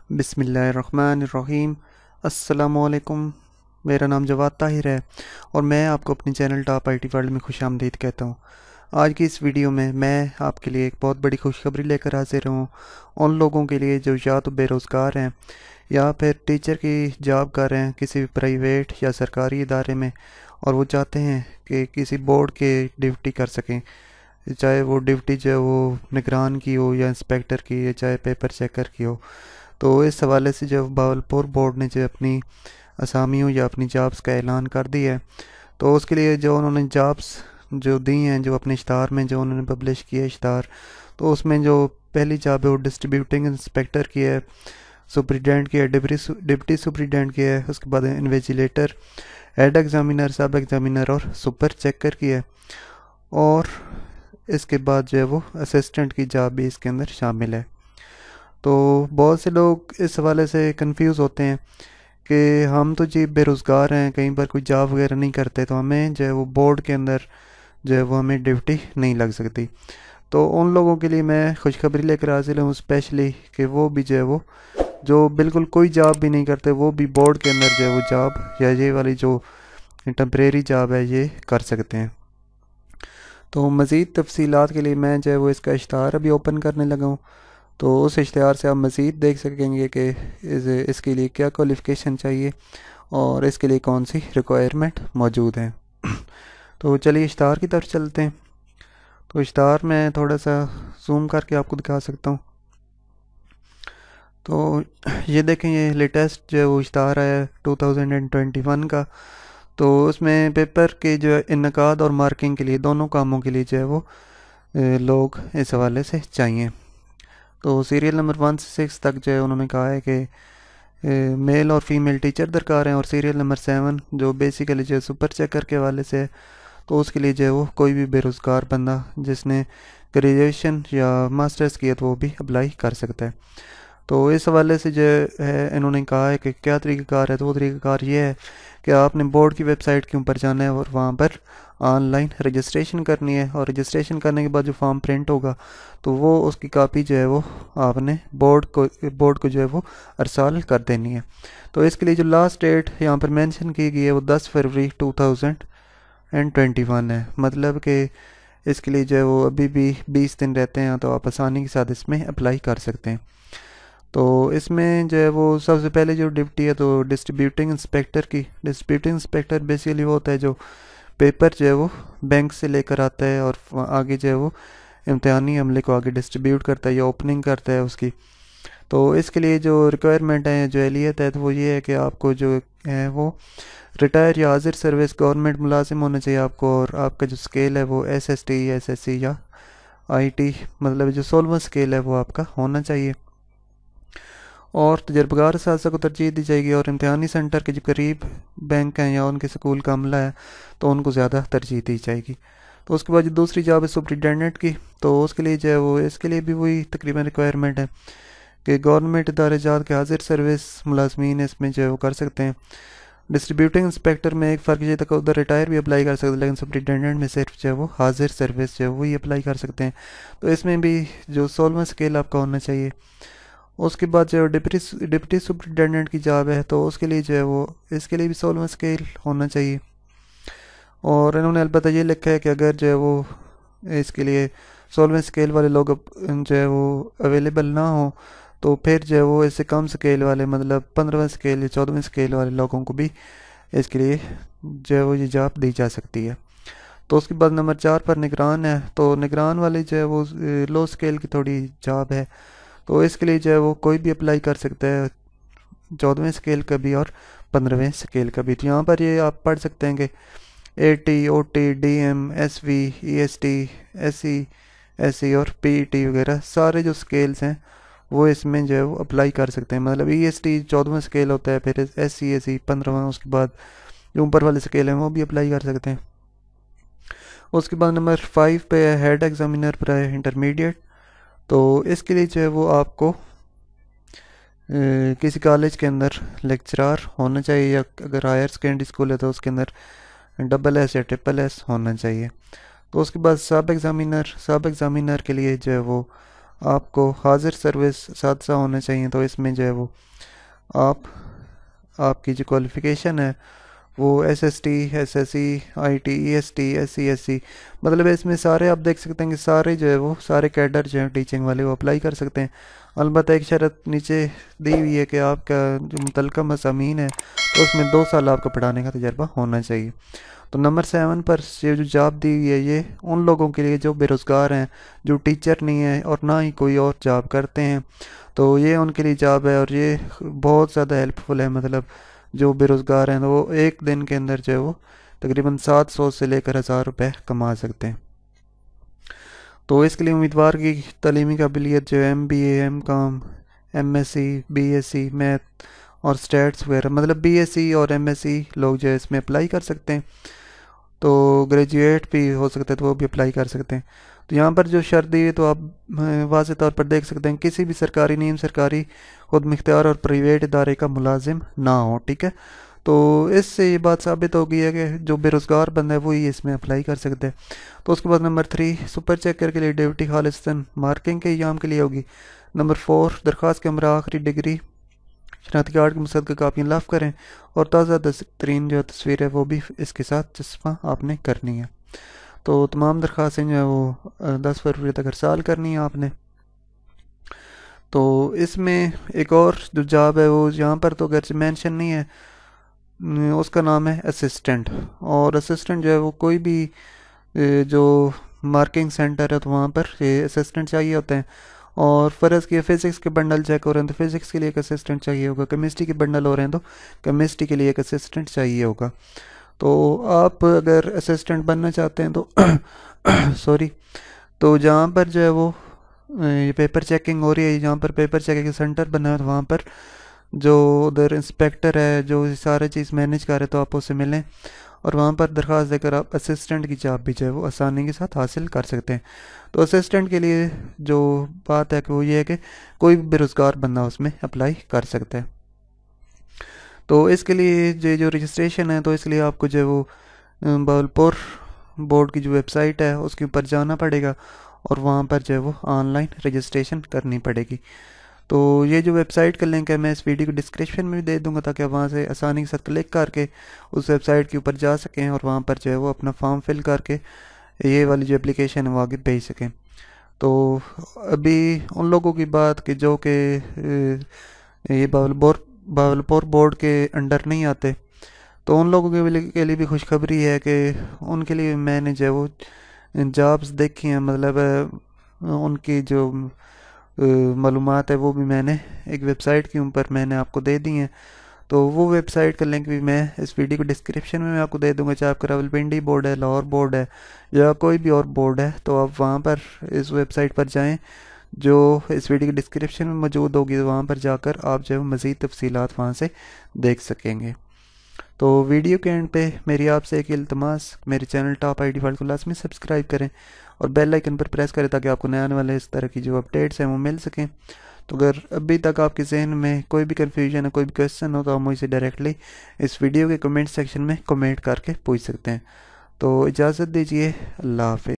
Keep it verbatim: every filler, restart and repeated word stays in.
بسم اللہ الرحمن الرحیم۔ السلام علیکم۔ میرا نام جواد طاہر ہے اور میں آپ کو اپنے channel top I T world میں خوش آمدید کہتا ہوں۔ آج کی اس ویڈیو میں میں آپ کے لیے ایک بہت بڑی خوشخبری لے کر حاضر ہوں ان لوگوں کے لیے جو یا تو بے روزگار ہیں یا پھر ٹیچر کی جاب کر رہے ہیں کسی بھی پرائیویٹ یا سرکاری ادارے میں، اور وہ چاہتے ہیں کہ کسی بورڈ کے ڈیوٹی کر سکیں، چاہے وہ ڈیوٹی جو ہے وہ نگران کی ہو یا انسپیکٹر کی، یا چاہے پیپر چیکر کی ہو۔ تو اس حوالے سے جو بہاولپور بورڈ نے جو اپنی اسامیوں یا اپنی جابس کا اعلان کر دیا ہے، تو اس کے لیے جو انہوں نے جابس جو دی ہیں، جو اپنے اشتہار میں جو انہوں نے پبلش کیا اشتہار، تو اس میں جو پہلی جاب ہے وہ ڈسٹریبیوٹنگ انسپیکٹر کی ہے، سپرنٹینڈنٹ کی ہے، ڈپٹی سپرنٹینڈنٹ کی ہے، اس کے بعد invigilator, head examiner, sub examiner اور سپر چیکر کی ہے، اور اس کے بعد جو ہے وہ اسسٹنٹ کی جاب بھی اس کے اندر شامل ہے۔ تو بہت سے لوگ اس حوالے سے کنفیوز ہوتے ہیں کہ ہم تو جی بے روزگار ہیں، کہیں پر کوئی جاب وغیرہ نہیں کرتے، تو ہمیں جو ہے وہ بورڈ کے اندر جو ہے وہ ہمیں ڈیوٹی نہیں لگ سکتی۔ تو ان لوگوں کے لیے میں خوشخبری لے کر حاصل ہوں اسپیشلی کہ وہ بھی جو ہے وہ جو بالکل کوئی جاب بھی نہیں کرتے، وہ بھی بورڈ کے اندر جو ہے وہ جاب یا یہ والی جو ٹمپریری جاب ہے یہ کر سکتے ہیں۔ تو مزید تفصیلات کے لیے میں جو ہے وہ اس کا اشتہار ابھی اوپن کرنے لگا ہوں، تو اس اشتہار سے آپ مزید دیکھ سکیں گے کہ اس کے لیے کیا کوالیفیکیشن چاہیے اور اس کے لیے کون سی ریکوائرمنٹ موجود ہیں۔ تو چلیے اشتہار کی طرف چلتے ہیں۔ تو اشتہار میں تھوڑا سا زوم کر کے آپ کو دکھا سکتا ہوں۔ تو یہ دیکھیں، یہ لیٹسٹ جو اشتہار ہے ٹو تھاؤزینڈ ٹوینٹی ون کا، تو اس میں پیپر کے جو انعقاد اور مارکنگ کے لیے دونوں کاموں کے لیے جو ہے وہ لوگ اس حوالے سے چاہیے۔ تو سیریل نمبر ون سے سکس تک جو ہے انہوں نے کہا ہے کہ میل اور فیمیل ٹیچر درکار ہیں، اور سیریل نمبر سیون جو بیسیکلی جو ہے سپر چیکر کے حوالے سے، تو اس کے لیے جو ہے وہ کوئی بھی بے روزگار بندہ جس نے گریجویشن یا ماسٹرز کیا تو وہ بھی اپلائی کر سکتا ہے۔ تو اس حوالے سے جو ہے انہوں نے کہا ہے کہ کیا طریقہ کار ہے، تو وہ طریقہ کار یہ ہے کہ آپ نے بورڈ کی ویب سائٹ کے اوپر جانا ہے اور وہاں پر آن لائن رجسٹریشن کرنی ہے، اور رجسٹریشن کرنے کے بعد جو فارم پرنٹ ہوگا تو وہ اس کی کاپی جو ہے وہ آپ نے بورڈ کو بورڈ کو جو ہے وہ ارسال کر دینی ہے۔ تو اس کے لیے جو لاسٹ ڈیٹ یہاں پر مینشن کی گئی ہے وہ دس فروری two thousand and twenty one ہے، مطلب کہ اس کے لیے جو ہے وہ ابھی بھی بیس دن رہتے ہیں، تو آپ آسانی کے ساتھ اس میں اپلائی کر سکتے ہیں۔ تو اس میں جو ہے وہ سب سے پہلے جو ڈیوٹی ہے تو ڈسٹریبیوٹنگ انسپیکٹر کی۔ ڈسٹریبیوٹنگ انسپیکٹر بیسیکلی وہ ہوتا ہے جو پیپر جو ہے وہ بینک سے لے کر آتا ہے اور آگے جو ہے وہ امتحانی عملے کو آگے ڈسٹریبیوٹ کرتا ہے یا اوپننگ کرتا ہے اس کی۔ تو اس کے لیے جو ریکوائرمنٹ ہے، جو اہلیت ہے، تو وہ یہ ہے کہ آپ کو جو ہے وہ ریٹائر یا حاضر سروس گورنمنٹ ملازم ہونا چاہیے آپ کو، اور آپ کا جو اسکیل ہے وہ S S T, S S C یا آئی ٹی، مطلب جو سولہواں اسکیل ہے وہ آپ کا ہونا چاہیے، اور تجربہ کار اساتذہ کو ترجیح دی جائے گی، اور امتحانی سینٹر کے جو قریب بینک ہیں یا ان کے سکول کا عملہ ہے تو ان کو زیادہ ترجیح دی جائے گی۔ تو اس کے بعد جو دوسری جاب ہے سپرنٹینڈنٹ کی، تو اس کے لیے جو ہے وہ اس کے لیے بھی وہی تقریباً ریکوائرمنٹ ہے کہ گورنمنٹ ادارے جات کے حاضر سروس ملازمین اس میں جو ہے وہ کر سکتے ہیں۔ ڈسٹریبیوٹنگ انسپیکٹر میں ایک فرق یہ تک ادھر ریٹائر بھی اپلائی کر سکتے ہیں، لیکن سپرنٹینڈنٹ میں صرف جو ہے وہ حاضر سروس جو ہے وہی اپلائی کر سکتے ہیں۔ تو اس میں بھی جو سولہواں اسکیل آپ کا ہونا چاہیے۔ اس کے بعد جو ڈپٹی ڈپٹی سپرنٹینڈنٹ کی جاب ہے تو اس کے لیے جو ہے وہ اس کے لیے بھی سولہواں اسکیل ہونا چاہیے، اور انہوں نے البتہ یہ لکھا ہے کہ اگر جو ہے وہ اس کے لیے سولہویں اسکیل والے لوگ جو ہے وہ اویلیبل نہ ہوں تو پھر جو ہے وہ اس سے کم اسکیل والے، مطلب پندرہویں اسکیل یا چودھویں اسکیل والے لوگوں کو بھی اس کے لیے جو ہے وہ یہ جاب دی جا سکتی ہے۔ تو اس کے بعد نمبر چار پر نگران ہے، تو نگران والے جو ہے وہ لو اسکیل کی تھوڑی جاب ہے، تو اس کے لیے جو ہے وہ کوئی بھی اپلائی کر سکتا ہے، چودھویں اسکیل کا بھی اور پندرہویں اسکیل کا بھی۔ تو یہاں پر یہ آپ پڑھ سکتے ہیں کہ A T, O T, D M, S V, E S T, S C, S C اور پی ای ٹی وغیرہ سارے جو اسکیلز ہیں وہ اس میں جو ہے وہ اپلائی کر سکتے ہیں، مطلب ای ایس ٹی چودھواں اسکیل ہوتا ہے، پھر ایس سی ایس سی پندرہواں، اس کے بعد جو اوپر والے اسکیل ہیں وہ بھی اپلائی کر سکتے ہیں۔ اس کے بعد نمبر فائیو پہ ہے ہیڈ ایگزامینر پر ہے انٹرمیڈیٹ، تو اس کے لیے جو ہے وہ آپ کو کسی کالج کے اندر لیکچرار ہونا چاہیے، یا اگر ہائر سیکنڈری اسکول ہے تو اس کے اندر ڈبل ایس یا ٹرپل ایس ہونا چاہیے۔ تو اس کے بعد سب ایگزامینر سب ایگزامینر کے لیے جو ہے وہ آپ کو حاضر سروس ساتھ ہونا چاہیے، تو اس میں جو ہے وہ آپ آپ کی جو کوالیفیکیشن ہے وہ S S T, S S C, I T, E S T, S C S C, مطلب اس میں سارے آپ دیکھ سکتے ہیں کہ سارے جو ہے وہ سارے کیڈر جو ہیں ٹیچنگ والے وہ اپلائی کر سکتے ہیں۔ البتہ ایک شرط نیچے دی ہوئی ہے کہ آپ کا جو متعلقہ مضامین ہے تو اس میں دو سال آپ کا پڑھانے کا تجربہ ہونا چاہیے۔ تو نمبر سیون پر یہ جو جاب دی ہوئی ہے یہ ان لوگوں کے لیے جو بے روزگار ہیں، جو ٹیچر نہیں ہیں اور نہ ہی کوئی اور جاب کرتے ہیں، تو یہ ان کے لیے جاب ہے، اور یہ بہت زیادہ ہیلپ فل ہے۔ مطلب جو بے روزگار ہیں وہ ایک دن کے اندر جو ہے وہ تقریباً سات سو سے لے کر ہزار روپے کما سکتے ہیں۔ تو اس کے لیے امیدوار کی تعلیمی قابلیت جو M B A, M com, M S C, B S C math اور اسٹیٹس وغیرہ، مطلب بی ایس سی اور ایم ایس سی لوگ جو ہے اس میں اپلائی کر سکتے ہیں۔ تو گریجویٹ بھی ہو سکتے ہیں تو وہ بھی اپلائی کر سکتے ہیں۔ تو یہاں پر جو شرط دی ہے تو آپ واضح طور پر دیکھ سکتے ہیں، کسی بھی سرکاری، نیم سرکاری، خود مختار اور پرائیویٹ ادارے کا ملازم نہ ہو، ٹھیک ہے۔ تو اس سے یہ بات ثابت ہو گئی ہے کہ جو بے روزگار بندہ ہے وہی اس میں اپلائی کر سکتے ہیں۔ تو اس کے بعد نمبر تھری، سپر چیکر کے لیے ڈیوٹی خالصتاً مارکنگ کے ایام کے لیے ہوگی۔ نمبر فور، درخواست کے ہمراہ آخری ڈگری، شناختی کارڈ کی مصدقہ کاپیاں لاف کریں، اور تازہ ترین جو تصویر ہے وہ بھی اس کے ساتھ چسپاں آپ نے کرنی ہے۔ تو تمام درخواستیں جو ہیں وہ دس فروری تک ارسال کرنی ہے آپ نے۔ تو اس میں ایک اور جو جاب ہے وہ یہاں پر تو اگرچہ مینشن نہیں ہے، اس کا نام ہے اسسٹنٹ، اور اسسٹنٹ جو ہے وہ کوئی بھی جو مارکنگ سینٹر ہے تو وہاں پر اسسٹنٹ چاہیے ہوتے ہیں۔ اور فرض کیا فزکس کے بنڈل چیک ہو رہے ہیں تو فزکس کے لیے ایک اسسٹنٹ چاہیے ہوگا، کیمسٹری کے بنڈل ہو رہے ہیں تو کیمسٹری کے لیے ایک اسسٹنٹ چاہیے ہوگا۔ تو آپ اگر اسسٹنٹ بننا چاہتے ہیں تو سوری تو جہاں پر جو ہے وہ یہ پیپر چیکنگ ہو رہی ہے، جہاں پر پیپر چیکنگ سینٹر بنا ہے تو وہاں پر جو ادھر انسپیکٹر ہے جو سارے چیز مینیج کر رہے تو آپ اس سے ملیں، اور وہاں پر درخواست دے کر آپ اسسٹنٹ کی جاب بھی جو ہے وہ آسانی کے ساتھ حاصل کر سکتے ہیں۔ تو اسسٹنٹ کے لیے جو بات ہے کہ وہ یہ ہے کہ کوئی بھی بے روزگار بندہ اس میں اپلائی کر سکتا ہے۔ تو اس کے لیے جو جو رجسٹریشن ہے تو اس لیے آپ کو جو ہے وہ بہاولپور بورڈ کی جو ویب سائٹ ہے اس کے اوپر جانا پڑے گا، اور وہاں پر جو ہے وہ آن لائن رجسٹریشن کرنی پڑے گی۔ تو یہ جو ویب سائٹ کا لنک ہے میں اس ویڈیو کو ڈسکرپشن میں بھی دے دوں گا تاکہ آپ وہاں سے آسانی کے ساتھ کلک کر کے اس ویب سائٹ کے اوپر جا سکیں، اور وہاں پر جو ہے وہ اپنا فارم فل کر کے یہ والی جو اپلیکیشن ہے وہ آگے بھیج سکیں۔ تو ابھی ان لوگوں کی بات کہ جو کہ یہ بہاولپور بہاولپور بورڈ کے انڈر نہیں آتے، تو ان لوگوں کے لیے بھی خوشخبری ہے کہ ان کے لیے میں نے جو ہے وہ جابز دیکھی ہیں، مطلب ان کی جو معلومات ہے وہ بھی میں نے ایک ویب سائٹ کے اوپر میں نے آپ کو دے دی ہیں۔ تو وہ ویب سائٹ کا لنک بھی میں اس ویڈیو کو ڈسکرپشن میں میں آپ کو دے دوں گا، چاہے آپ کا راولپنڈی بورڈ ہے، لاہور بورڈ ہے یا کوئی بھی اور بورڈ ہے، تو آپ وہاں پر اس ویب سائٹ پر جائیں جو اس ویڈیو کی ڈسکرپشن میں موجود ہوگی، تو وہاں پر جا کر آپ جو ہے مزید تفصیلات وہاں سے دیکھ سکیں گے۔ تو ویڈیو کے اینڈ پہ میری آپ سے ایک التماس، میرے channel top I D file کو لازمی سبسکرائب کریں اور بیل آئیکن پر پریس کریں تاکہ آپ کو نئے آنے والے اس طرح کی جو اپڈیٹس ہیں وہ مل سکیں۔ تو اگر ابھی تک آپ کے ذہن میں کوئی بھی کنفیوژن ہے، کوئی بھی کویسچن ہو، تو آپ مجھ سے ڈائریکٹلی اس ویڈیو کے کمنٹ سیکشن میں کمنٹ کر کے پوچھ سکتے ہیں۔ تو اجازت دیجیے، اللہ حافظ۔